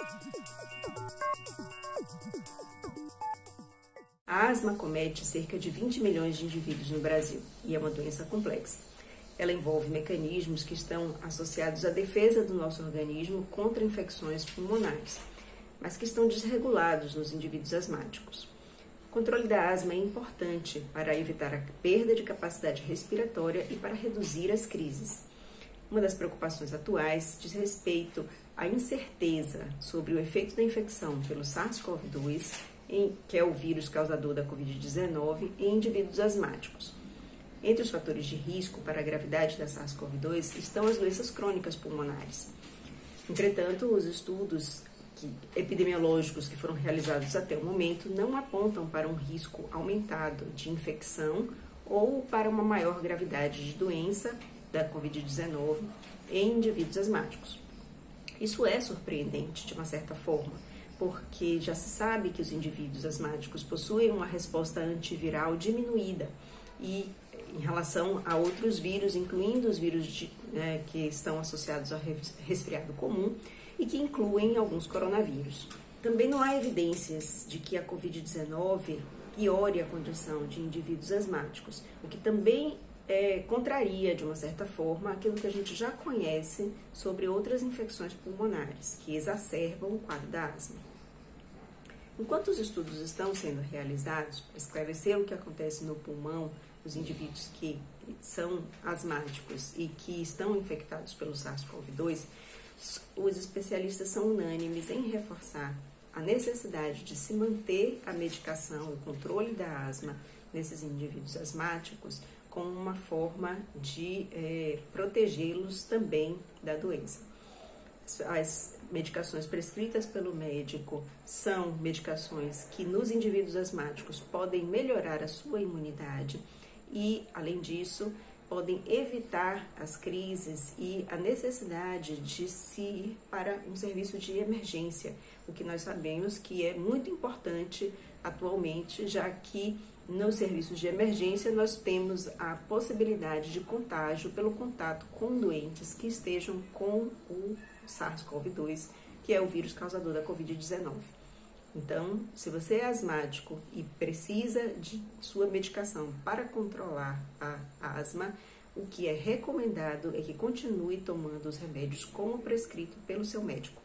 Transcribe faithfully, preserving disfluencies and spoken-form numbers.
A asma acomete cerca de vinte milhões de indivíduos no Brasil e é uma doença complexa. Ela envolve mecanismos que estão associados à defesa do nosso organismo contra infecções pulmonares, mas que estão desregulados nos indivíduos asmáticos. O controle da asma é importante para evitar a perda de capacidade respiratória e para reduzir as crises. Uma das preocupações atuais diz respeito à incerteza sobre o efeito da infecção pelo SARS-CoV dois, em, que é o vírus causador da covid dezenove, em indivíduos asmáticos. Entre os fatores de risco para a gravidade da SARS-CoV dois estão as doenças crônicas pulmonares. Entretanto, os estudos que, epidemiológicos que foram realizados até o momento não apontam para um risco aumentado de infecção ou para uma maior gravidade de doença da covid dezenove em indivíduos asmáticos. Isso é surpreendente de uma certa forma, porque já se sabe que os indivíduos asmáticos possuem uma resposta antiviral diminuída e em relação a outros vírus, incluindo os vírus de, né, que estão associados ao resfriado comum e que incluem alguns coronavírus. Também não há evidências de que a covid dezenove piore a condição de indivíduos asmáticos, o que também é, contraria, de uma certa forma, aquilo que a gente já conhece sobre outras infecções pulmonares, que exacerbam o quadro da asma. Enquanto os estudos estão sendo realizados para esclarecer o que acontece no pulmão dos indivíduos que são asmáticos e que estão infectados pelo SARS-CoV dois, os especialistas são unânimes em reforçar a necessidade de se manter a medicação, o controle da asma nesses indivíduos asmáticos como uma forma de é, protegê-los também da doença. As medicações prescritas pelo médico são medicações que nos indivíduos asmáticos podem melhorar a sua imunidade e, além disso, podem evitar as crises e a necessidade de se ir para um serviço de emergência, o que nós sabemos que é muito importante atualmente, já que nos serviços de emergência nós temos a possibilidade de contágio pelo contato com doentes que estejam com o SARS-CoV dois, que é o vírus causador da covid dezenove. Então, se você é asmático e precisa de sua medicação para controlar a asma, o que é recomendado é que continue tomando os remédios como prescrito pelo seu médico.